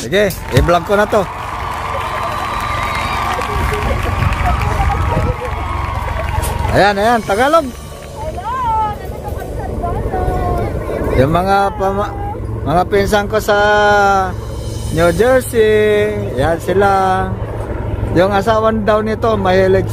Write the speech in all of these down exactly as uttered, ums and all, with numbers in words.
Sige, i-vlog ko na to. Ayan, ayan, Tagalog. Yung mga pama, mga pinsan ko sa New Jersey, yan sila. Yung asawan daw nito, mahilig.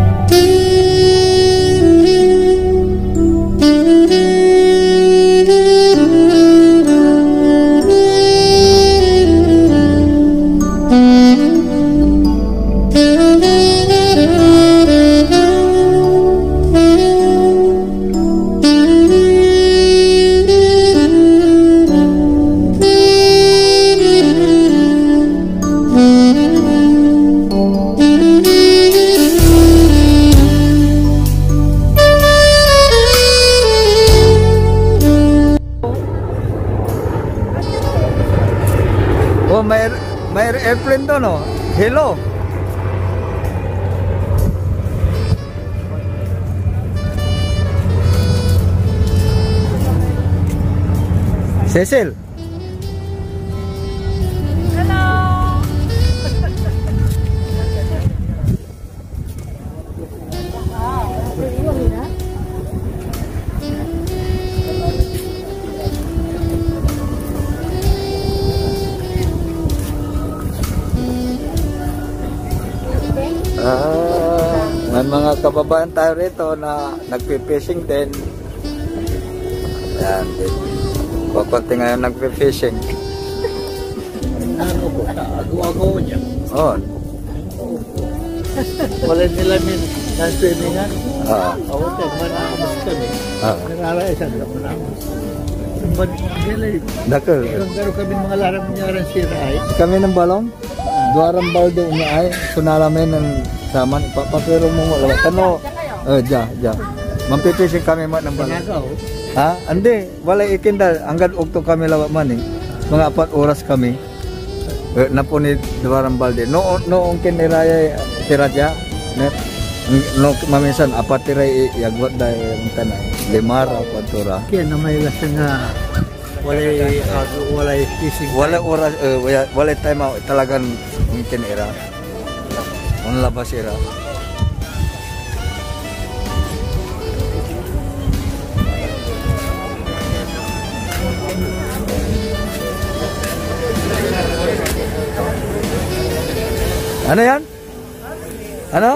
Oh, may, may airplane doon, oh. Hello. Cecil. Hello. Ah, may mga kababayan tayo rito na nagpi-fishing din. Ayan, din. Kukunti ngayon nagpi-fishing. Ano ko, agaw-agaw niya. Oo. Wala nila min sa swimming-an. Oo. Ako tayo, manakamas kami. Oo. Nararaisan ka manakamas. Ba't nila eh? Dako. Garo kami mga larang nanyaran siray. Kami ng balong. Duarang balde unya ay sunalamin ng saman papapero mo wala kano eh ja ja mampipising kami man ng balong. Panagaw. Ha? Andi, wala ikindal hanggang ugto kami lawa man eh. Mga apat oras kami. Eh, napuni duarang balde. No noong kiniraya tiraja net no maminsan apat tiray yagwat dai ang tanay. Limar apat tura. Kaya na may lasa nga walay agaw, walay fishing. Wala oras uh, wala, wala time out talagang ang kinira. Ang labas ira. Ano yan? Ano?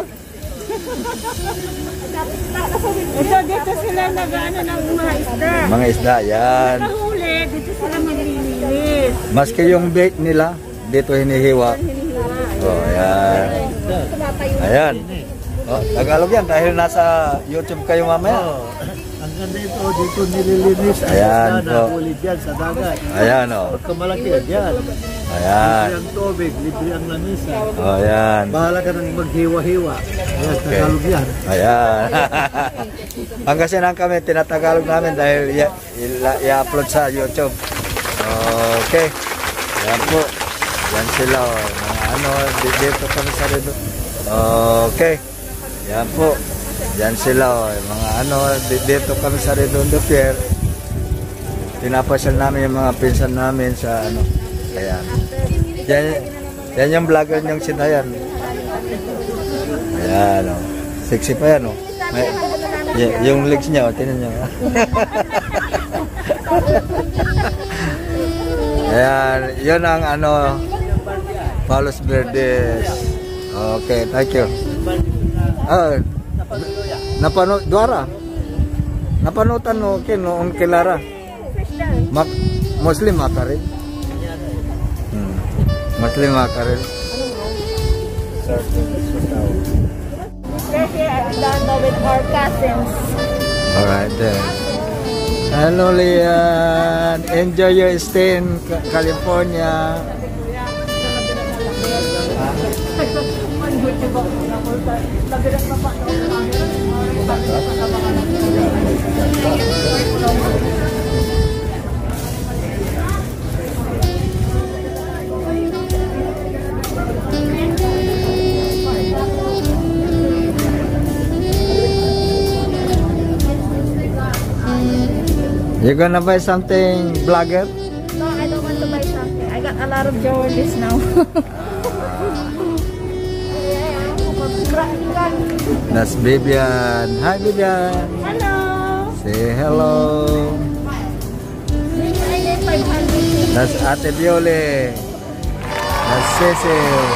Ito, dito sila nag-ano ng mga isda. Mga isda, yan. Nakahuli, dito sila maglilinis. Maski yung bait nila, dito hinihiwa. Oh, yan. Ayan. Oh, Tagalog yan dahil nasa YouTube kayo mamaya. Oh, ang ganda ito, dito nililinis ang Ayan, isda na oh. huli dyan sa dagat. Ayan, oh. Pagka malaki dyan. Ayan. Libre ang tubig, libre ang langisa. Oh, yan. Bahala ka nang maghiwa-hiwa. Ayan, Okay. Tagalog yan. Ayan. Hanggang sinang kami, tinatagalog namin dahil i-upload sa YouTube. Okay. Yan po. Yan sila. Oh. Mga ano, dito kami sa rin. Okay. Yan po. Yan sila. Oh. Mga ano, dito kami sa Redondo Pier. Pinapasyal namin yung mga pinsan namin sa ano. Ayan. Yan, yan yung vlogger niyong sinayan. Ayan, oh. Sexy pa yan, oh. May, y- yung legs niya, oh. Tinan niyo. Ayan, yun ang ano, Palos Verdes. Okay, thank you. Ah, napano, Duara. Napanutan no, kin, noong kilara. Mak Muslim ka rin. Hmm. Muslim ka rin. They're here at Lando with our cousins. Alright then. Hello Lian. Enjoy your stay in California. You gonna buy something, vlogger? No, I don't want to buy something. I got a lot of Georges now. That's Vivian. Hi, Vivian. Hello. Say hello. That's Ate Viole. That's Cecil.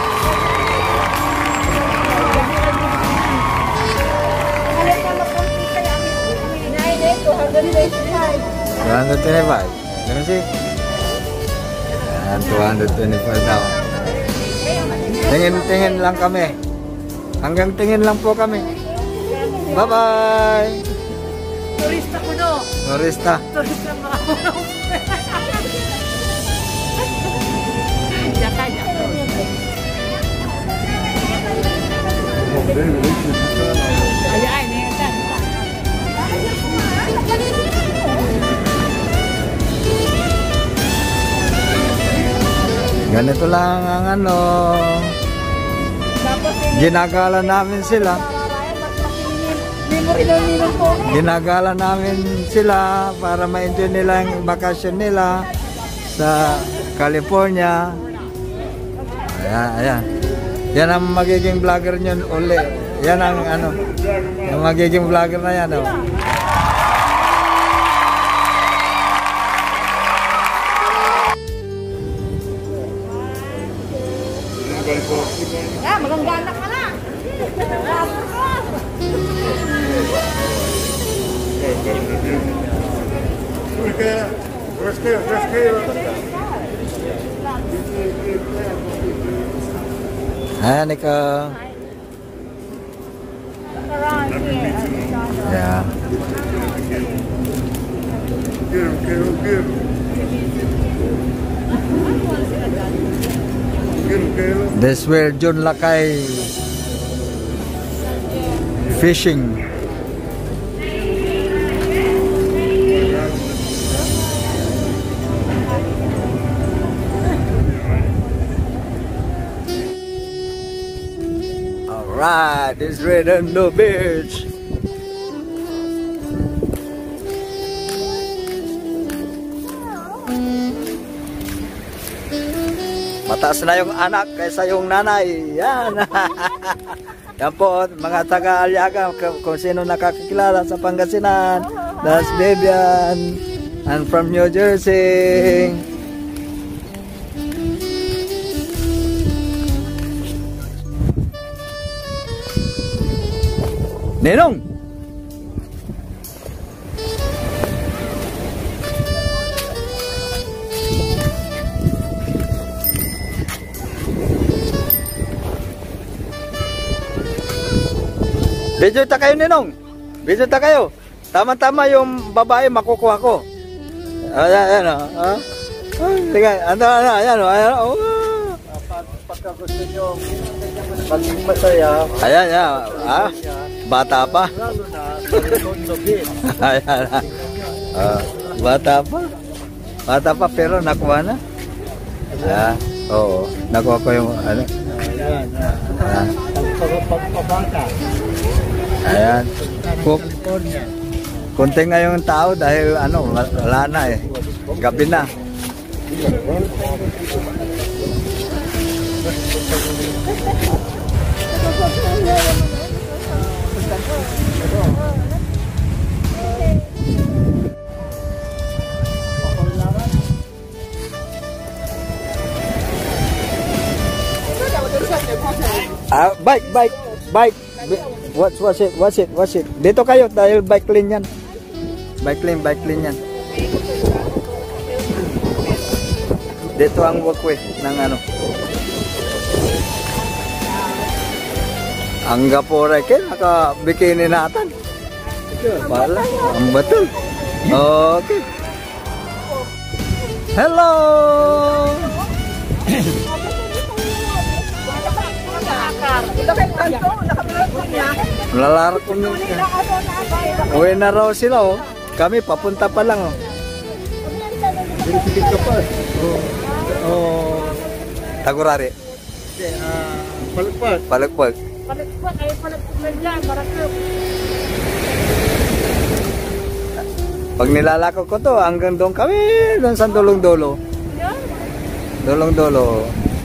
two hundred twenty-five. Ganun sih? Yan, two hundred twenty-five daw. Tingin-tingin lang kami. Hanggang tingin lang po kami. Bye-bye! Turista ko no. Turista. Turista mga ulo. Jaka, jaka. Ayan, ayan. Ganito lang ang ano. Ginagala namin sila. Ginagala namin sila para ma-enjoy nila ang bakasyon nila sa California. Ayan, ayan. Yan ang magiging vlogger nyo uli. Yan ang ano. Yung magiging vlogger na yan. Oh. Ah, maganggana ka na. Ayan, ikaw. Yeah. This where John Lakay fishing. Alright, this Redondo Beach. Mataas na yung anak kaysa yung nanay. Yan. Yan po, mga taga-Aliaga, kung sino nakakilala sa Pangasinan. That's Vivian. And from New Jersey. Ninong! Video ta kayo, Ninong. Video ta kayo. Tama-tama yung babae makukuha ko. Ayan, ayan, o. Ah. Sige, ano, ano, ayan, o. Ayan, o. Pagka gusto nyo maging masaya, Ayan, ayan. Ah, bata pa. lalo na sa Redondo Beach. Ayan, ah. Bata pa. Bata pa, pero nakuha na. Ah, oo. Nakuha ko yung, ano. Ayan, Ah. pagpapabata. Ayan. Kuk California. kunti nga yung tao dahil ano, wala na eh. Gabi na. Ah, bike, bike, bike. What's what's it? What's it? What's it? Dito kayo dahil bike lane yan. Bike lane, bike lane yan. Dito ang walkway ng ano. Ang gapore ke naka-bikini natin. Pala, ang batul. Okay. Hello. Lalarap ko nyo. Uwi na raw sila oh. Kami papunta pa lang oh. Dito ka pa. Oh. Tagurari. Ah, palagpag. Palagpag. Palagpag, ay palagpag na dyan, marakap. Pag nilalakaw ko to, hanggang doon kami, doon sa dulong-dulo. Dulong-dulo.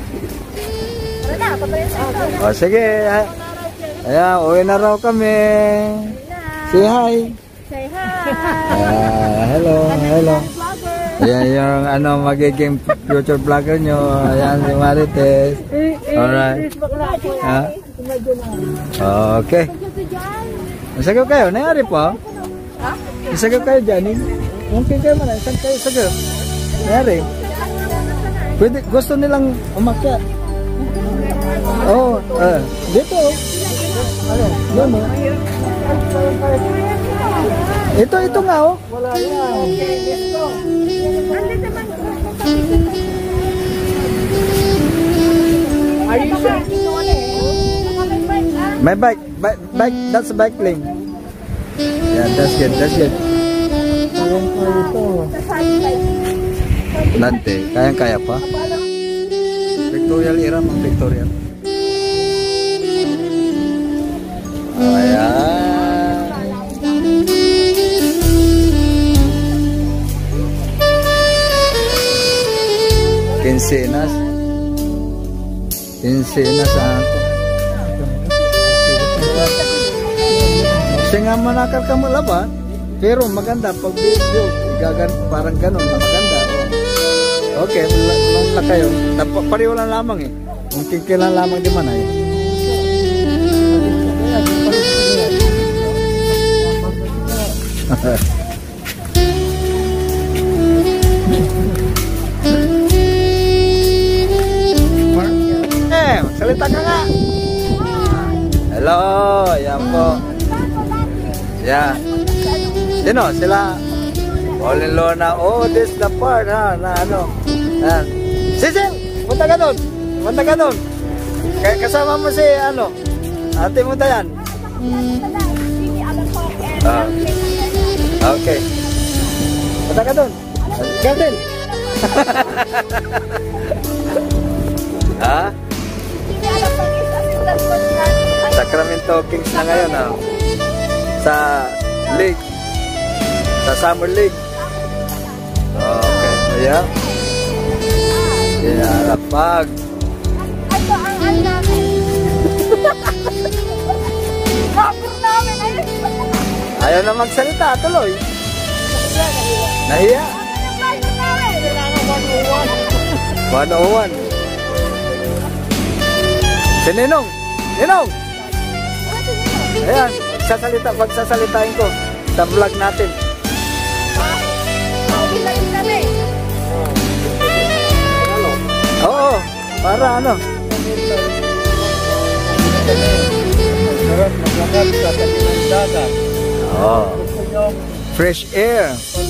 O, sige. Ayan, uwi na raw kami. Say hi. Say hi. Ah, hello, hello. Ayan yung ano, magiging future vlogger nyo. Ayan si Marites. Alright. Ha? Okay. Isagap kayo, nangyari po? Isagap kayo dyan. Mungkin kayo man, isang kayo isagap. Nangyari. Pwede, gusto nilang umakyat. Oo, oh, uh, dito. Ano, yun o. Ito, ito nga o. Wala yan. May bike, bike, bike, that's a bike lane. Yeah, that's good, that's good. Kayang kaya ito. Nanti, kayang-kaya pa. Victorial era, mang Victorial. Ayan. Quincenas. Quincenas ako. Kasi nga manakal ka mo laban, pero maganda pag video, gagan parang ganun, maganda. Oh. Okay, lang na kayo. Pareho lang lamang eh. Kung kikilan lamang di man ay. Eh, salita ka nga. Hello, yan po. Yeah. Sino? Sila. All in law na. Oh, this the part ha. Na ano. Yan. Sisil! Punta ka doon. Punta ka doon. Kasama mo si ano. Ate mo tayan. Ah. Okay. Punta ka doon. Garden. Ha? Sacramento Kings na ngayon ha. Sa league. Sa summer league. Okay. Ayan. Yeah, lapag. Ito ang ang namin. Kapur namin. Ayaw na magsalita. Tuloy. Nahiya. one oh one. Si Ninong. Ninong. Ayan. Sasalita, pagsasalitain ko sa vlog natin. Oo, para ano? Oh. Fresh air.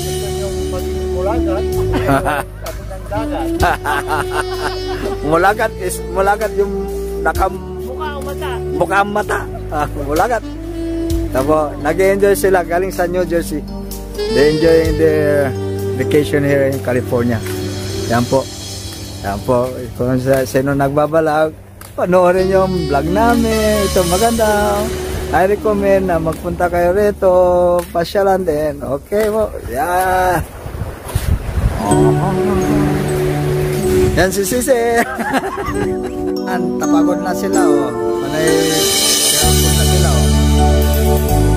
Mulagat is mulagat yung nakam mukha ang mata. Ah, mulagat. Tapos, nag-enjoy sila galing sa New Jersey. They enjoying their vacation here in California. Yan po. Yan po. Kung sino nagbabalag, panoorin yung vlog namin. Ito maganda. I recommend na magpunta kayo rito. Pasyalan din. Okay po. Yeah. Yan si Sisi. Tapagod na sila. Oh. Manay, kaya na sila. Oh.